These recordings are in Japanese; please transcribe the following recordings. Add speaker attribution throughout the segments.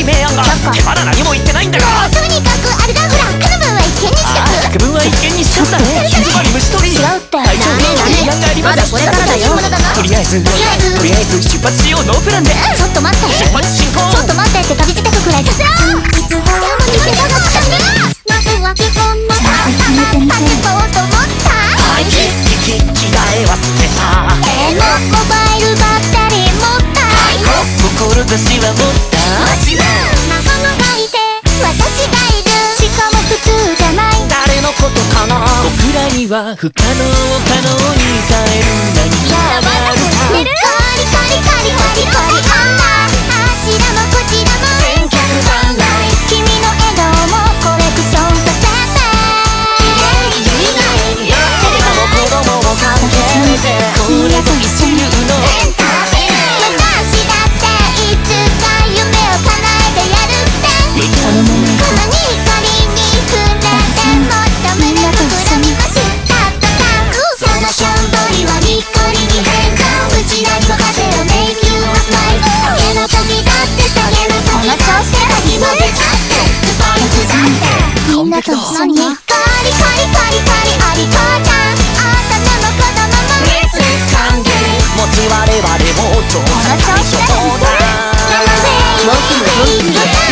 Speaker 1: 明暗がってまだ何も言ってないんだが。
Speaker 2: とにかくあれだ、ほら区分は一見にしとく。
Speaker 1: 区分は一見にしちゃったね。つまり虫取り。
Speaker 2: 違うって。
Speaker 1: 体調不良の提案があります。
Speaker 2: まだこれからだよ。
Speaker 1: とりあえず出発しよう。ノープランで。
Speaker 2: ちょっと待って、
Speaker 1: 出発進行。
Speaker 2: ちょっと待ってって旅支度くらいさせろ。じゃあもう見せたかったね。まずは基本のパンパンパンパンと思った。
Speaker 1: はい着替え忘れた。
Speaker 2: モバイルバッテリー持った。
Speaker 1: 志は持った。
Speaker 2: 仲間がいて私がいる。しかも普通じゃない。
Speaker 1: 誰のことかな。僕らには不可能を可能に変える何かがあるさ。
Speaker 2: カリカリカリカリカリカリあちらもこちらも千客万来。君の笑顔もコレクションさせて。テレビも子供も関係で
Speaker 1: これぞ一流の
Speaker 2: エンターテインメント。私だっていつか夢を叶えてやるって。このに光に触れてもっと胸膨らみましたとさ。そのしょんぼりはにっこりに変化。うちらに任せろ Make you a smile。影の時だって影の時だってこの調子で何も出ちゃってスパイスだってみんなと一緒にカリカリカリカリありこちゃん。大人も子供もミス歓迎。
Speaker 1: 持ち我々も調査対象だ。
Speaker 2: いつ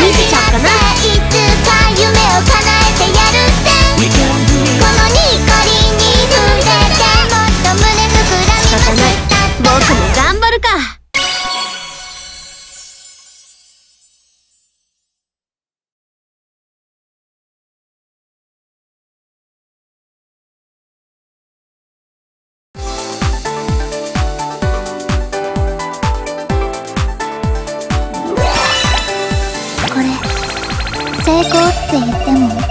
Speaker 2: か夢を叶えてやるって。このにっこりに触れてもっと胸膨らみました。
Speaker 3: 僕も頑張るか。
Speaker 2: これ成功って言っても